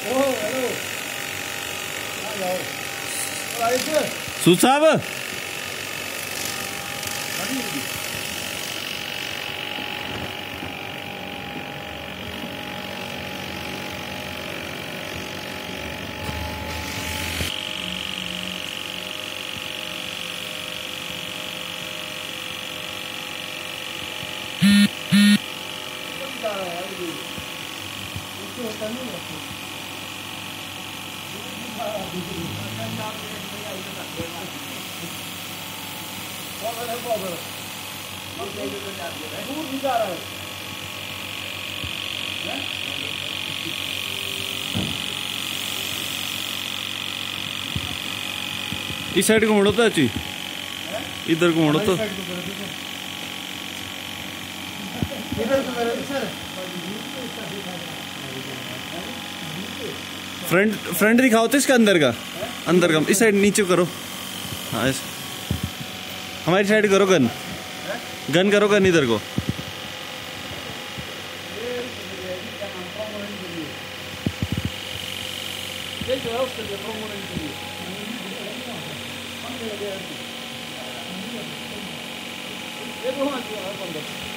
Hello सूद साहब इस side को मोड़ो तो अच्छी इधर को मोड़ो तो फ्रंट फ्रंट दिखाओ तो इसका अंदर का इस साइड नीचे करो। हाँ हमारी साइड करो गन करो गन इधर को। ये